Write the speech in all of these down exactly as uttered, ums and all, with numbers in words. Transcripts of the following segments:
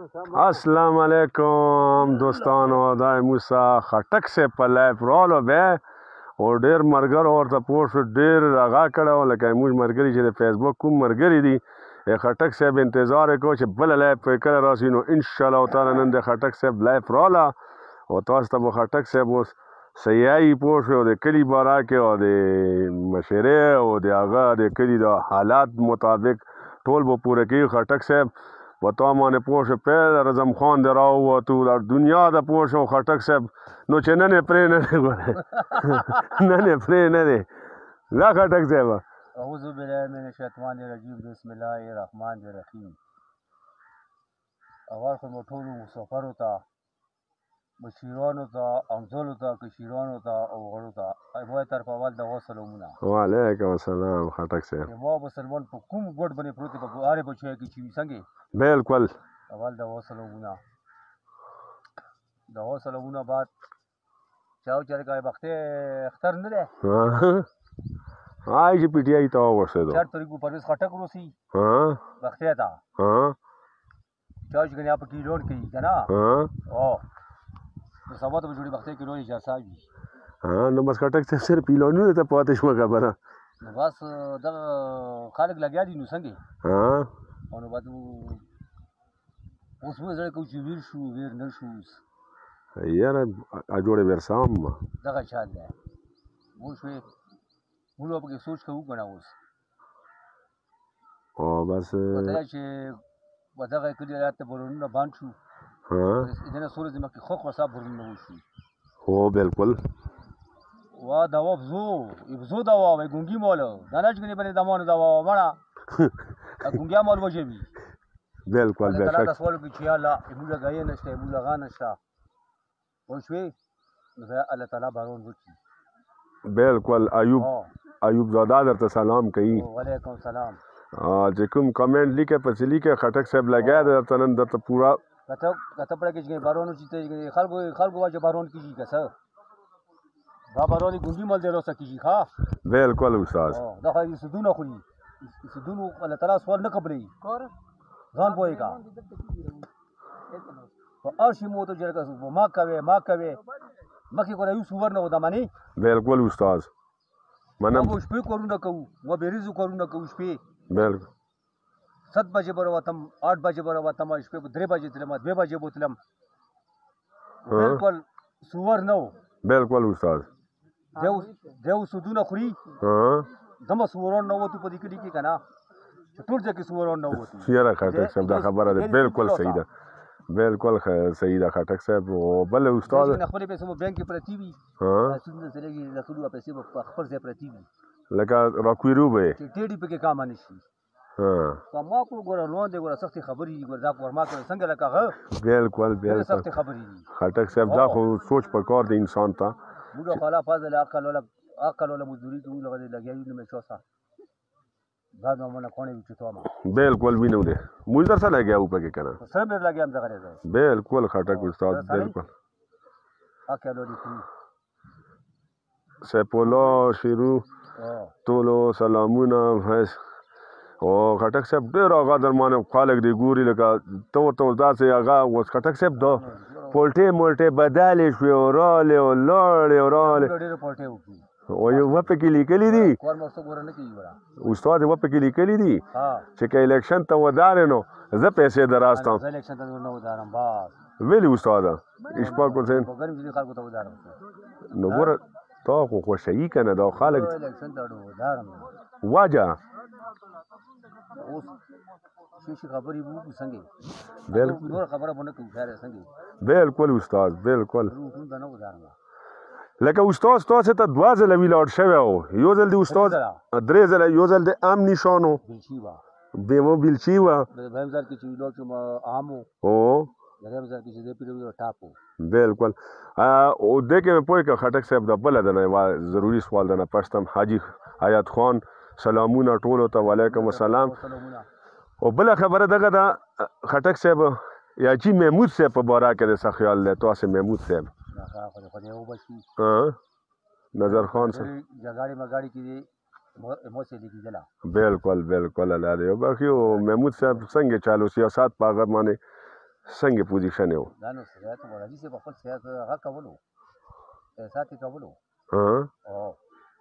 السلام علیکم دوستانو، دا موسی خټک صاحب په لایف رالو بیا او ډېر ملګرو ورته پوه شو، ډېر هغه کړی و لکه زموږ ملګري چې د فیسبوک کوم ملګري دي. خټک صاحب انتظار یې کوو چې بله لایف پرې کله راشي، نو انشاءالله تعالی نن د خټک صاحب لایف راله او تاسو ته به خټک صاحب اوس سیایي پوه شو د کلي باره کې او د مشرې او د هغه د کلي د حالات مطابق ټول به پوره کوي. خټک صاحب په تا باندې پوه شو پیل رزم خان د راووتو د دنیا د پوه شو خټک صاحب، نو چې نن یې پرې نه دی ګوره نن یې پرې نه دی. دا خټک صاحب اعوذ باللہ من الشیطان الرجیم بسم الله الرحمن الرحیم. اول خو مو ټولو مسافرو ته، مشیرانو ته، همزلو ته، کشیرانو ته او غړو ته زما طرف اول دغه سلامونه. وعلیکم السلام خټک صاحب. ما مسلمان په کوم ګوټ باندې پروت دی په هرې بچی کې چې وي څنګه بالکل اول دغه سلامونه. دغه سلامونه بعد چاو چرګای بختې اختر نه دی آی چې پی ټی آی ته واوښتېدو چار طریقو پرویز خټک روسي بختې ته چاو چې ګنیا په کې لوډ کوي که نه او نو سبا ته به جوړې بختې کې لوړې جلسه وي. نو بس خټک صاحب صرف پیلانونو ته پاتې شوه خبره. نو بس دغه خلک لګیا دي نو څنګه او نو بعد اوس موږ زړه کوو چې ویر شو ویر نه شو. اوس یاره اجوړې ورسام دغه چال دی موږ شوې موږ به پکې سوچ کوو که نه اوس او بس پته چې په دغه کلي ولایت ته بارانونه بند شو دنه څو ورځې مخکې ښه خرسا بارانونه وشي. هو بالکل وا دوا افزو افزو دوا وای ګونګي مال دا نه چې کني باندې دمانو دوا مړه ګونګیا مال وجبي بالکل بالکل الله سوال کې چې الله موږ غايه نشته موږ غا نشته او شوي نو الله تعالی بارون وکړي. بالکل ایوب ایوب زاده درته سلام کوي. وعلیکم السلام. چې کوم کمنټ لیکه پسې لیکه خټک صاحب لګیا دی درته نن درته پورا کته کته پړه کې چې بارون چې خلکو خلکو واجب بارون کیږي که څه دا بارون ګونګي مال دی روسه کیږي ښه بالکل استاد دا خو سدونه خوري سدونه الله تعالی سوال نه قبلوي ځان پوهېږه په هر شي مو ته جرګه ما کوې ما کوې مخکې خو یو سور نه و دا منې بالکل استاد منم موږ شپې کارونه کوو موږ بېریزو کارونه کوو شپې بالکل ست بجې به راوتم آټ بجې به راوتم شپې به درې بجې تلم دوې بجې به تلم بالکل سور نه و بالکل استاد دیو سودونه خوري دمه سوران نه وتو په دې کلي کې که نه چې ټول ځای کې سوران نه وتو. یاره خټک صاحب دا خبره ده بالکل صحیح ده بالکل صحیح ده خټک صاحب. او بل استاد خپلې پیسې مو بینک کې پرتې وي سود نه چلېږي لکړو پیسې به په خپل ځای پرتې وي لکه راکویرو به چې ټېډي پکې کام نه شي. که ما کړو ګوره لون دی ګوره سختې خبرې دي ګوره دا ورما کړه څنګه لکه هغه بالکل بالکل سختې خبرې دي خټک صاحب. دا خو سوچ پکار دی انسان ته موږ خلا فاضل عقل ولا عقل ولا مزدوري کوو لغه لګیا یو نه چوسا دا نو مونږ کونه وی چتو ما بالکل وینو دي موږ در سره لګیا و پکې کنه سره مې لګیا هم دغه راځي بالکل خټک استاد بالکل عقل ولا کوي سپولو شروع ټولو سلامونه هیڅ او خټک صاحب ډېر هغه درمانه خلک دی ګوري لکه تو ورته داسې هغه اوس خټک صاحب دا پولټې مولټې بدلې شوې او رالې او لاړې او رالې او یو وپکې لیکلي دي استاد یې وپکې لیکلي دي چې که الیکشن ته ودانې نو زه پیسې در راستم ویلي استاده اشفاق حسین نو ګوره تا خو خوشحیي که نه دا خلک وجه بالکل استاد بالکل لکه استاد تاسو ته دوه ځله ویلاړ شوی و یو ځل د استاد درې ځله یو ځل د ام نشانو بیمو بیلچي وه بالکل او دې کې مې پوه کړه خټک صاحب د بله دنه یوه ضروري سوال دنه پښتم حاجي حیات خان سلامونه ټولو ته وعلیکم السلام. او بله خبره دغه ده خټک صاحب یاچی محمود صاحب په باره کې د څه خیال دی تاسې محمود صاحب نظر خان صاحب بالکل بالکل الله دې وبخي. او محمود صاحب څنګه چالو سیاست په هغه باندې څنګه پوزیشن یو دا نو سیاست ولا دي چې په خپل سیاست هغه کولو ساتي کولو ها او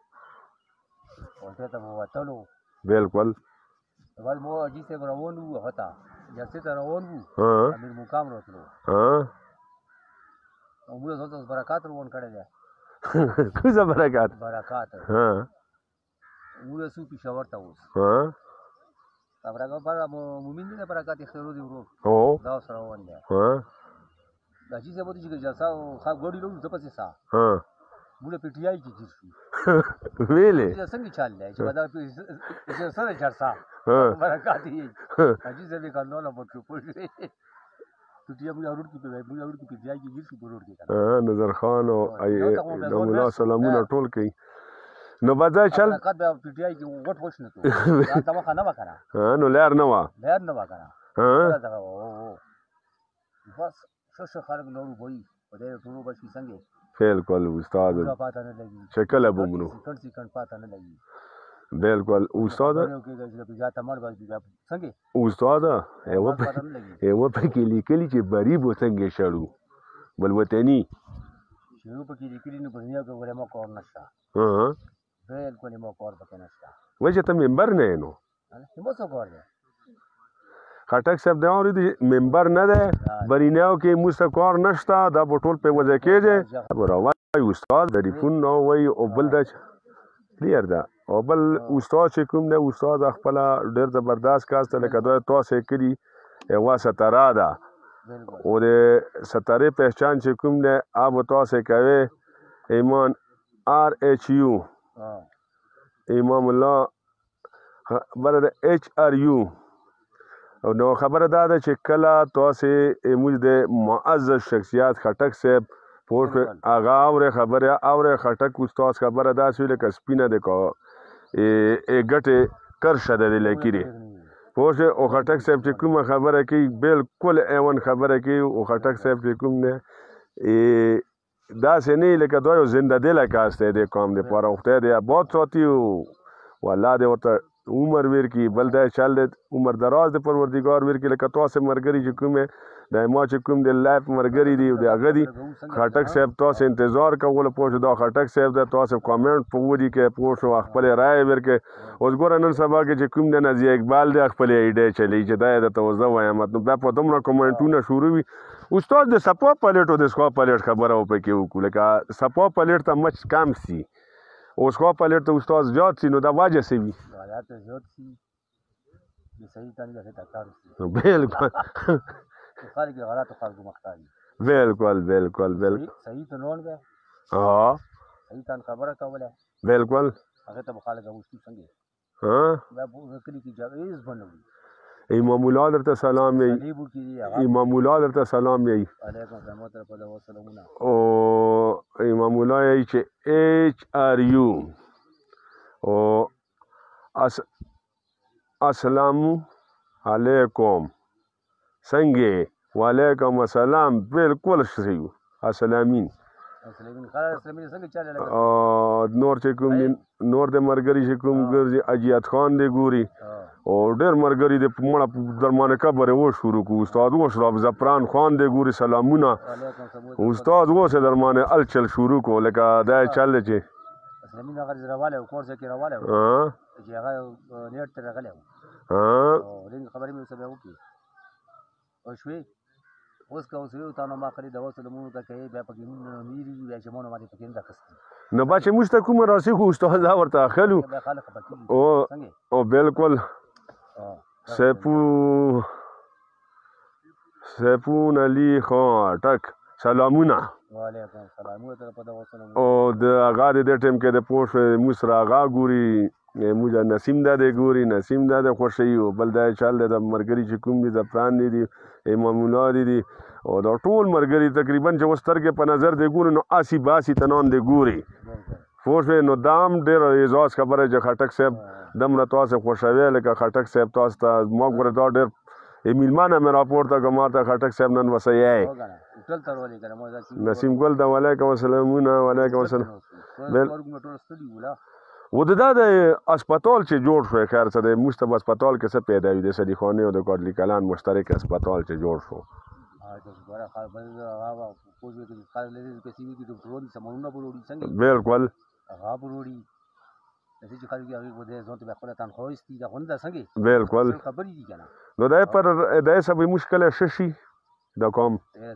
او ته ته وټلو بالکل ول مو اجي سے روان وو هتا جیسے ته روان وو ها امیر مقام راتلو ها او موږ زوته برکات روان کړل کوزه برکات برکات ها موږ سو پېښور ته اوس ها برکات پر مومن دي برکات اختیارو دی ورو او دا سره روان دي ها دا چې زه بده چې جلسه خا ګوډی لو ته پسې سا ها موږ پی ټی آی کې جیسو ویلې چې څنګه چل دی چې بدا چې سره جلسه برکات یې اجي زه به کاندو نه پټو پټو ټوټیا موږ اورو کې په موږ اورو کې پی ټی آی کې جیسو پروت کې ها نظر خان او د مولا سلامونه ټول کوي نو بدا چل برکات به پی ټی آی کې وټ وښ نه تو دا تمه خانه وکړه ها نو لار نه وا لار نه وکړه ها دا او بس څه څه خلک نور وای په دې ټولو بچی څنګه بالکل استاد پاته نه لګي شکل ابومنو کڼ سي کڼ پاته نه لګي بالکل استاد څنګه استاد یو په یو په کې لیکلي چې بری بو څنګه شړو بل وطني شروع په کې لیکلي نو په دنیا کې ورما کور نشته ها بالکل مو کور پکې نشته وجه ته ممبر نه نو مو څه کور دی خټک صاحب دا اوري ممبر نه ده بریناو کې مستقر نشته دا بټول په وجه کېږي راوي استاد د ریفون نو وای او بل د کلیر ده او بل استاد چې کوم نه استاد خپل ډېر زبردست کاست لکه دا تاسو کړي یو ستاره ده او د ستاره پہچان چې کوم نه اب تاسو کوي ایمان آر ایچ یو امام الله بل د ایچ آر یو او نو خبره دا ده چې کله تاسو موږ د معزز شخصیت خټک صاحب پوښ هغه اوره خبره اوره خټک استاد خبره دا چې لکه سپینه د کو ای ګټه کرشه د لیکري پوښ او خټک صاحب چې کومه خبره کوي بالکل ایون خبره کوي او خټک صاحب چې کوم نه دا سنې لکه دوی زنده دل کاسته د قوم د پاره وخت دی بہت ساتي والله دې وته عمر ور کی بل دا چل عمر دراز د پروردگار ور کی لکه تاسو مرګري چې کومه د ما چې کوم د لایف مرګري دی د هغه دی خټک صاحب تاسو انتظار کوله پوښ دا خټک صاحب د تاسو کامنټ په ودی کې پوښ خپل رائے ور کې اوس ګور نن سبا کې چې کوم د نزی اقبال د خپل ایډه چلی چې دا د توزه وایم نو دا په دومره کومنټونه شروع وي استاد د سپو پلیټو د سکو پلیټ خبره و پکې وکړه لکه سپو پلیټ ته مچ کم سي او سکو پلیټ ته استاد زیات سي نو دا واجه سي وي حالات زیات سي د صحیح طریقې ته کار سي بالکل خارج غلط خلق مختاري بالکل بالکل بالکل صحیح ته نون به ها صحیح ته خبره کوله بالکل هغه ته مخالفت وشي څنګه ها دا په کلی کې جایز بنوي امام الله درته سلام یې امام الله درته سلام یې علیکم السلام ورحمت الله وبرکاته او امام الله یې چې ایچ آر یو او اس السلام علیکم څنګه وعلیکم السلام بالکل صحیح السلامین نور چې کوم نور د مرګري چې کوم ګرځي اجیات خان دی ګوري او ډېر مرګري د مړه درمانه کبره و شروع کو استاد و شراب زفران خان دی ګوري سلامونه استاد و سه درمانه الچل شروع کو لکه دا چل چې اسلامي هغه زراواله کورس کې راواله ها چې هغه نیټ ته راغله ها او دې خبرې مې سبا وکي او شوي اوس کا اوس یو تاسو ما کړی دا اوس له مونږ ته کوي بیا پکې میری بیا چې مونږ باندې پکې نه کستي نو با چې موږ ته کوم راسي خو استاد ورته خلو او او بالکل سپو سپون علی خټک سلامونه وعلیکم السلام او د هغه د ټیم کې د پوښ مصر هغه ګوري موږ نسیم دا د ګوري نسیم دا د خوشي او بل دا چل د مرګري چې کوم دي د پلان دي امام الله دي او دا ټول مرګري تقریبا چې وستر کې په نظر دی ګوري نو اسی باسی تنان دی ګوري فوش نو دام ډېر اعزاز خبره چې خټک صاحب دم نه تاسو خوشاوي لکه خټک صاحب تاسو ته موږ ور دا ډېر میلمانه مې راپورته کوم ته خټک صاحب نن وسایي نسیم ګل د وعلیکم السلام وعلیکم السلام و د دا د اسپیټال چې جوړ شو خیر څه د مشتبه اسپیټال کې څه پیدا وي د صدیقانه او د کوټلی کلان مشترک اسپیټال چې جوړ شو بالکل بالکل نو دا پر دا سبې مشکل ششي دا کوم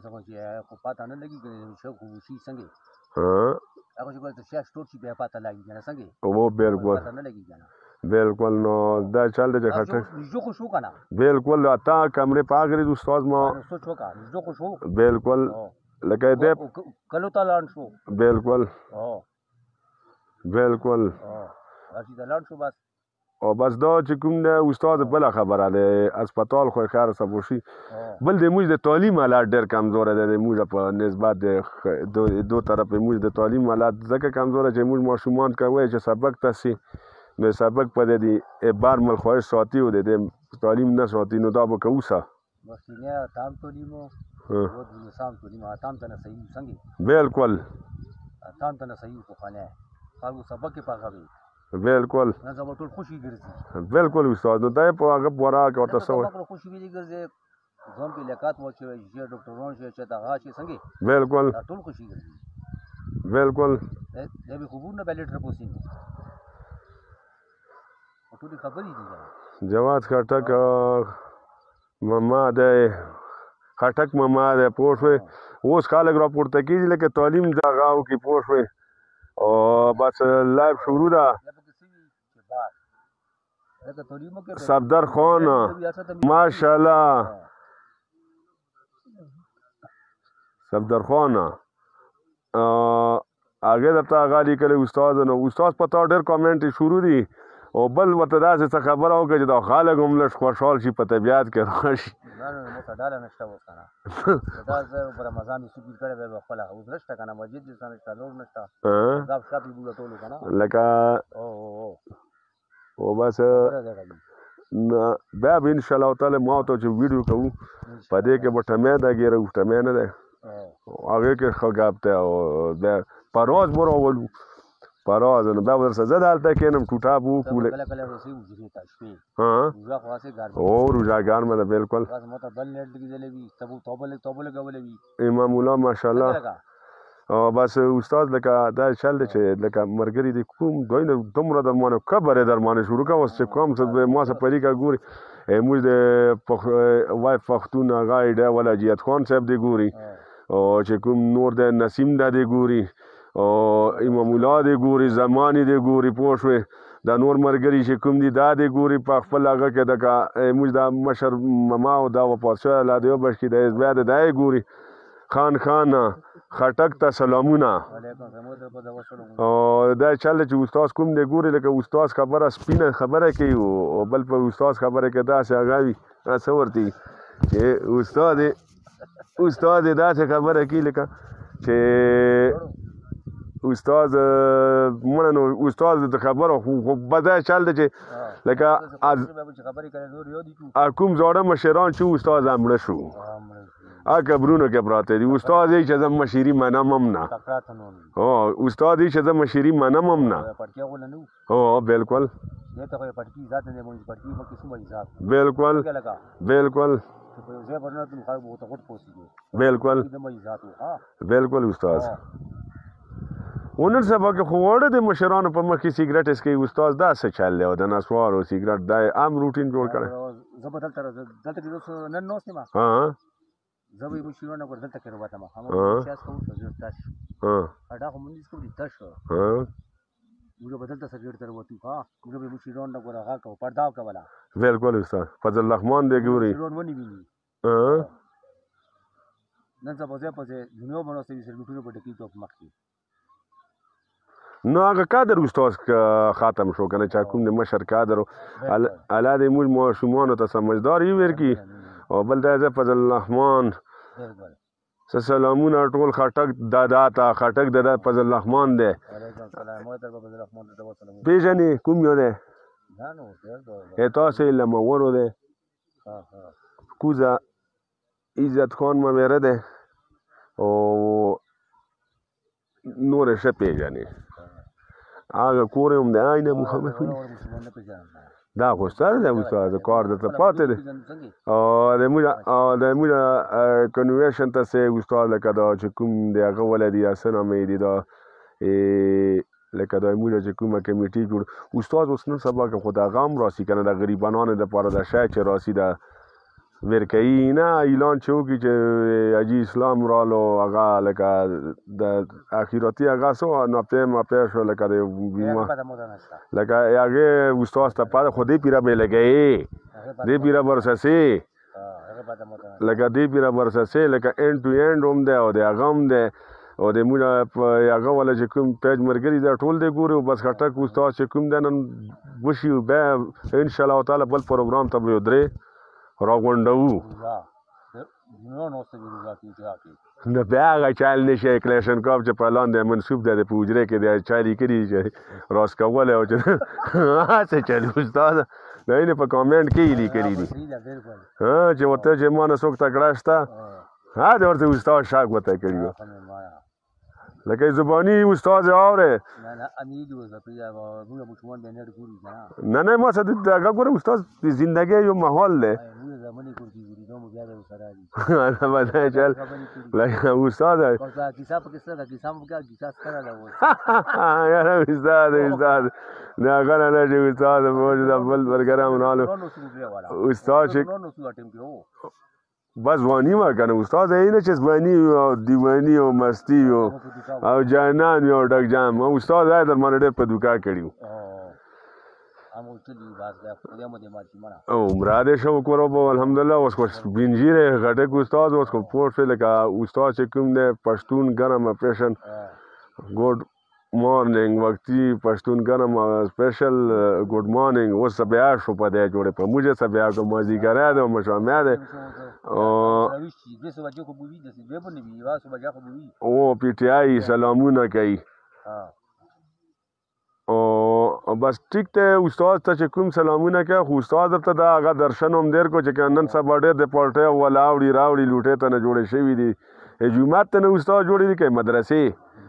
او بالکل بالکل نو دا چل دی خټک بالکل اتا کمرې پاګری استاد ما بالکل لکه دې کلو ته لاړ شو بالکل بالکل او بس دا چې کوم دی استاد بله خبره دی هسپتال خو خیر سبو شي بل د موږ د تعلیم حالات ډېر کمزوره دی د موږ په نسبت د دو طرف موږ د تعلیم حالات ځکه کمزوره چې موږ ماشومان کوي چې سبق ته سي نو سبق په دې بار مل خواهش ساتي او د تعلیم نه ساتي نو دا به کوو څه بالکل بالکل بالکل استاد نو دا په هغه بورا کې ورته سوې بالکل بالکل جواد خټک ماما دی خټک ماما دی پوه شوې اوس خلک راپورته کېږي لکه تعلیم دغه وکړي پوه شوې او بس لایف شروع ده صفدر خان ماشاءالله صفدر خان هغې درته هغه لیکلی استاد نو استاد په تا ډېر کامنټ شروع دي او بل ورته داسې څه خبره وکړه چې دا خلک هم لږ خوشحال شي په طبیعت کې راشي لکه او بس بیا به انشاءالله تعالی ما ورته چې ویډیو کوو په دې کې به ټمی ده ګیره اوس ټمی نه دی هغې کې ښه ګپ دی او بیا پرواز به راولو پرواز نو بیا به درسه زه دلته کښېنم ټوټه به وکړو او روژهګان به ده بالکل امام الله ماشاءالله او بس استاد لکه دا چل دی چې لکه ملګري دي کوم دوی نه دومره در مانه کبر یې در مانه شروع کوه اوس چې کوم څه ما څه پرې که ګوري موږ د وای پښتون هغه ایډیا والا جیت خان صاحب دی ګوري او چې کوم نور دی نسیم دا دی ګوري او امام الله دی ګوري زمانې دی ګوري پوه شوې دا نور ملګري چې کوم دي دا دی ګوري په خپل هغه کې دکه موږ دا مشر مما او دا وفات شوی لا دیو بش کې د بیا د دا یې ګوري خان خان خټک ته سلامونه او دا چل چې استاد کوم دی ګوري لکه استاد خبره سپینه خبره کوي او بل په استاد خبره کې داسې هغه وي څه ورته چې استاد استاد داسې خبره کوي لکه چې استاد مړه نو استاد د خبره خو بده چل دی چې لکه کوم زاړه مشران چې استاد هم مړه شو هغه قبرونو کې پراته دي استاد یې چې زه مشري منم هم نه هو استاد یې چې زه مشري منم هم نه هو بالکل بالکل بالکل بالکل بالکل استاد ونن سبا کې خو وړه د مشرانو په مخ کې سیګریټ اسکي استاد دا څه چل دی او د نسوارو سیګریټ دا عام روټین جوړ کړی ها زه به مشرانو کو دلته کې وروتم هم سیاس کوم څه تاسو ها اډا هم دې کوم دي تاسو ها موږ بدل ته سګړ تر وته ها موږ به مشرانو کو راغا کو پرداو کولا بالکل استاد فضل الرحمن دې ګوري مشرانو ونی ویني ها نن څه په ځای په دنیا باندې سې سرګټونو په ټکی ټوپ مخکي نو هغه کادر استاد ختم شو کنه چا کوم د مشر کادر الا د موږ ماشومانو ته سمجھدار یې ورکی او بل دا فضل الرحمن سلامونه ټول خټک دادا ته خټک دادا فضل الرحمن دی پیژنې کوم یو دی تاسو علم ورو دی کوزه عزت خان ممیره دی او نور ښه پیژنې هغه کور هم دی آینه محمد دا خو ستر دی استاد کار درته پاتې دی او د موږ او د موږ کنویشن ته سه استاد لکه دا چې کوم دی هغه ولدي یا څه نامې دي دا لکه دا موږ چې کومه کمیټي جوړ استاد اوس نن سبا که خو دغه هم راسي که نه د غریبانانو دپاره د شی چې راسي د ورکوي نه اعلان چې وکړي چې حاجي اسلام رالو هغه لکه د اخراتي هغه څه ناپې ماپې شو لکه د بیمه لکه هغې استاد ته پاته خو دې پیره به لګوي دې پیره برسسې لکه دې پیره برسسې لکه اینډ ټو اینډ هم دی او د هغه هم دی او د موږ هغه والا چې کوم پیج ملګري دا ټول دی ګوري او بس خټک استاد چې کوم دی نن وشي بیا انشاءالله تعالی بل پروګرام ته به یو درې راغونډوو نو بیا هغه چال نشي کلیشنکوف چې په لاندې منصوب دی په حجرې کې دی چا لیکلي چې راس کولی او چې څه چلي استاد د هغې په کامنټ کې یې لیکلي دي چې ورته چې ما نه څوک تکړه شته ها د ورته استاد شاک ورته کړي وو لکه زبانی استاد اورې نه نه ما څه هغه ګوره استاد د زندګۍ یو ماحول دی چل لکه استاد یاره استاد استاد نه هغه نه نه چې استاد بل ملګري منالو استاد چې بس ځواني وه که نه استاد یې نه چې ځواني وي او دیواني او مستی وي او جانان وي او ډک جام استاد دا در باندې ډېر په دوکا کړي وو عمره دې ښه وکړو به الحمدلله اوس خو سپین ږیری غټک استاد اوس خو پوه شوې لکه استاد چې کوم دی پښتون ګرم اپریشن ګوډ مارننګ وقتی پښتون ګرم سپیشل ګوډ مارننګ اوس بیا شو په دی جوړې په موږ څه بیا که مازدیګری دی او مشامع دی او پی ټي آی سلامونه کوي او بس ټیک دی استاد ته چې کوم سلامونه کوي خو استاد درته د هغه درشن هم ډېر کو چې نن سبا ډېر د پالټۍ ولا اوړي راوړي لوټۍ ته نه جوړې شوي دي جومات ته نه استاد جوړې دي که مدرسې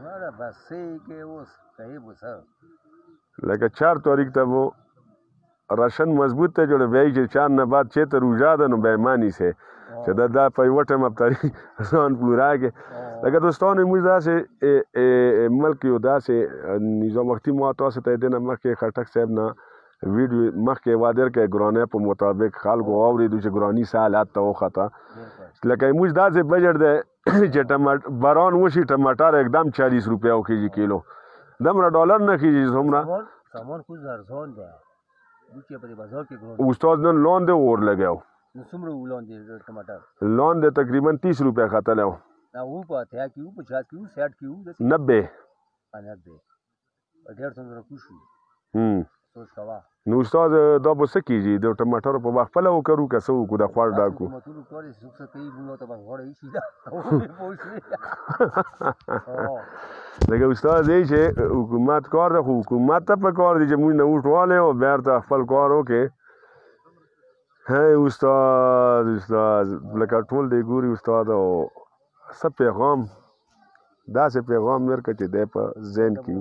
لکه چار تاریخ ته به راشن مضبوط ته جوړه بیا چې چار نه بعد چېرته روژه ده نو بیا مه نیسئ چې دا دا په یوه ټایم افطاري ځان پوره کړې لکه دوستانو موږ داسې ملک یو داسې نظام وختي ما تاسو ته دې نه مخکې خټک صاحب نه ویډیو مخکې وادر کې ګرانۍ په مطابق خلکو واورېدو چې ګراني څه حالت ته وخته لکه موږ داسې بجټ دی چې باران وشي ټماټر एकदम چالیس روپیه وکیږي کیلو دومره ډالر نه کېږي څومره استاد نن لاندې اور لګیو لاندې تقریبا تیس روپیه ختلی و نبے نو استاد دا به څه کېږي د ټماټرو په باغ خپله وکرو که څه وکړو د خوړ ډاکو لکه استاد دی چې حکومت کار دی خو حکومت ته په کار دی چې موږ نه اوټ والی او بیا ورته خپل کار وکړې هی استاد استاد لکه ټول دی ګوري استاد او څه پیغام داسې پیغام درکړه چې دی په ذهن کې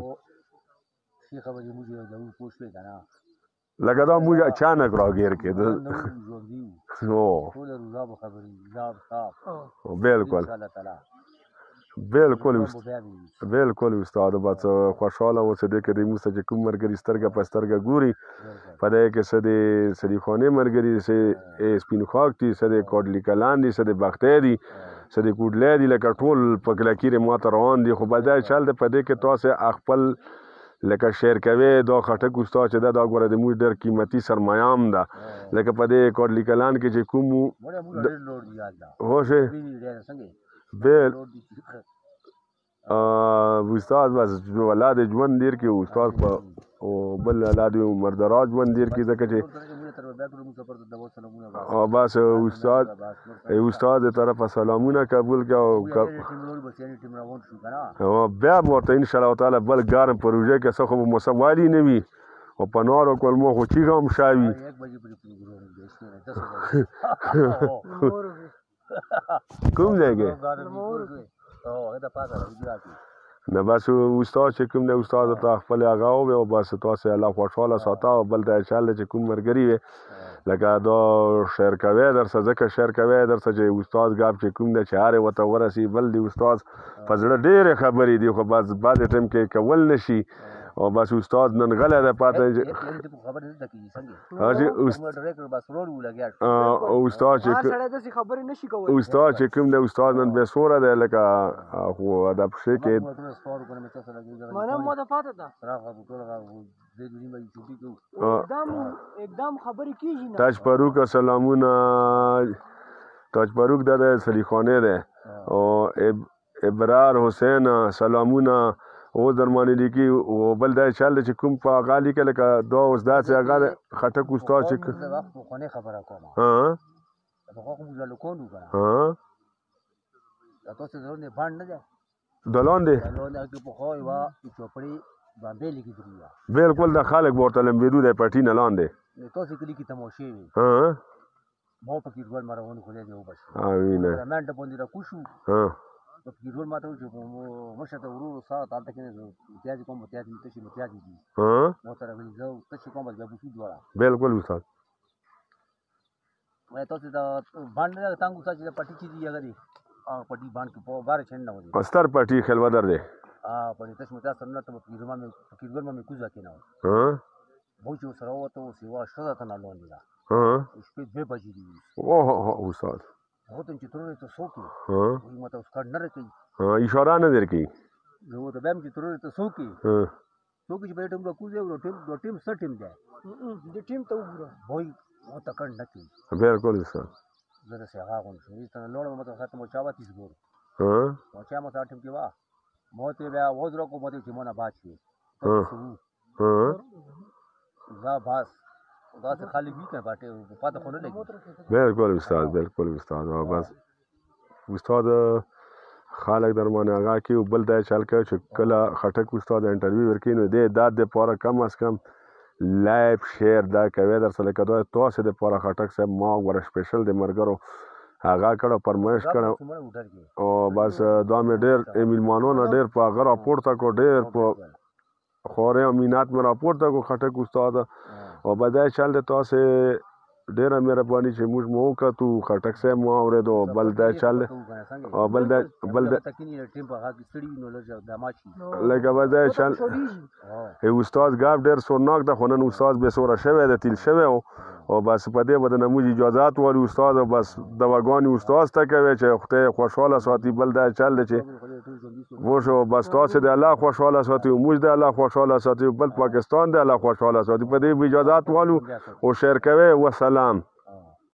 لکه دا موږ اچانک راګیر کېدل بالکل بالکل بالکل استاد بس خوشحاله اوسه دې کې د موږ چې کوم ملګري سترګه په سترګه ګوري په دې کې څه د سریخانې ملګري څه سپین خاک دي څه د کوډلي کلان دي څه د بختې دي څه د کوډلې دي لکه ټول په کلکیرې ماته روان دي خو په دې چل دی په دې کې تاسو خپل لکه شیر کوي دا خټک استاد چې دا دا ګوره د موږ ډېر قیمتي سرمایه هم ده لکه په دې کوډلي کلان کې چې کوم هوښې بل استاد بس الله دې ژوند ډېر کړي استاد په او بل الله دې عمر دراز ژوند ډېر کړي ځکه چې او بس استاد استاد دې طرفه سلامونه قبول کړه او بیا به ورته انشاءالله تعالی بل ګرم پروژه کې څه خو به مسوالي نه وي او په نارو کلمو خو چیغه هم شاوي کوم ځای کې نه بس استاد چې کوم دی استاد ته خپل هغه ووایي او بس تاسې الله خوشحاله ساته او بل دا چل دی چې کوم ملګري وي لکه دا شعر کوی در څه ځکه شعر کوی در څه چې استاد ګاب چې کوم دی چې هر یې ورته ورسي بل دی استاد په زړه ډېرې خبرې دي خو بس بعضې ټایم کې کول نه شي او بس استاد نن غلی دی پاته استاد چې استاد چې کوم دی استاد نن بې سوره دی لکه خو دا پښې کې تاج پروک سلامونه تاج پروک دا د سلیخانې دی او ابرار حسین سلامونه او درمانی لیکي او بل دا چل چې کوم په هغه لیکي لکه دا اوس داسې هغه خټک استاد چې ها دلان دی بالکل د خلک به ورته لمبېدو دی پټي نه لاندې امینه ګیرول ماته و چې مشر ته ورو ورو ساه هلته کېنې متیازې کوم متیازې مې تشې متیازې دي ما سره ویل زه تشې کوم بس بیا بوسو دواړه بالکل استاد وایي تاسې د بانډ نه تانګ استاد چې د پټي چې دي هغه دی پټي بانډ کې په باره چھنډ نه ودی ستر پټي خلودر دی پټي تش متیاز سره نه ته فقیرګل مې فقیرګل مې کوزه کېنه بو چې سره وته او سیوا شته ته نه لوندې ده شپې دوه بجې دي اوه استاد هوتم چې ترورې ته څوکې وایي ماته اوس کار نه راکوي اشاره نه در کوي زه ورته وایم چې ترورې ته څوکې څوکې چې په دې ټیم راکوځي او ټیم دو ټیم څه ټیم دی دې ټیم ته وګوره وایي ماته کار نه کوي بالکل استاد زه داسې هغه غوندې شوم ته لوړم ماته ختم و چا وتیس ګور و چا ماته ټیم کې وا ما ته بیا وځ راکو ماته چې مونه باد شي زه بس داسې خالی وي کنه پاتې پاتې خو نه لګي بالکل استاد بالکل استاد او بس استاد خلک در باندې هغه کې بل دا چل کوي چې کله خټک استاد انټرویو ورکوي نو دې دا دپاره کم از کم لایف شیر دا کوي در سره لکه دا تاسې دپاره خټک صاحب ما ګوره سپیشل د ملګرو هغه کړه فرمایش کړه او بس دا مې ډېر میلمانونه ډېر په هغه راپورته کړو ډېر په خورې او مینات مې راپورته کړو خټک استاد او بدای چل د تاسې ډېره مهرباني چې موږ مو وکتو خټک صاحب مو اورېدو بل دا چل او بل دا بل دا لکه بل دا چل استاد ګاب ډېر سورناک ده خو نن استاد بې سوره شوی ده تیل شوی او او بس په دې به د نموز اجازات والي استاد او بس دواګانې استاد ته کوي چې خدای خوشحاله ساتي بل دا چل دی چې وشو بس تاسې د الله خوشحاله ساتي او موږ د الله خوشحاله ساتي بل پاکستان د الله خوشحاله ساتي په دې به اجازات والو او شعر کوي وسلام